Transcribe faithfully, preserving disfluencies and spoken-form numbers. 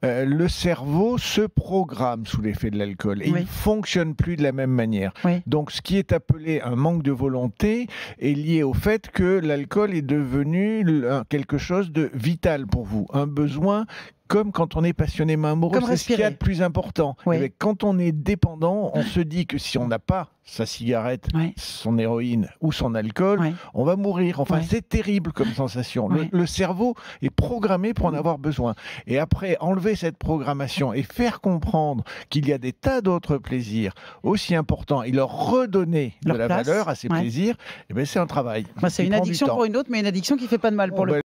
euh, le cerveau se programme sous l'effet de l'alcool et Oui. il ne fonctionne plus de la même manière. Oui. Donc ce qui est appelé un manque de volonté est lié au fait que l'alcool est devenu le- quelque chose de vital pour vous, un besoin. Comme quand on est passionnément amoureux, Comme c'est ce qu'il y a respirer. de plus important. Oui. Eh bien, quand on est dépendant, on se dit que si on n'a pas sa cigarette, Oui. son héroïne ou son alcool, Oui. on va mourir. Enfin, Oui. c'est terrible comme sensation. Oui. Le, le cerveau est programmé pour en avoir besoin. Et après, enlever cette programmation et faire comprendre qu'il y a des tas d'autres plaisirs aussi importants et leur redonner Leur de la place. valeur à ces Ouais. plaisirs, eh bien, c'est un travail. Bah, c'est qui une prend du addiction temps. pour une autre, mais une addiction qui fait pas de mal pour Oh, le ben,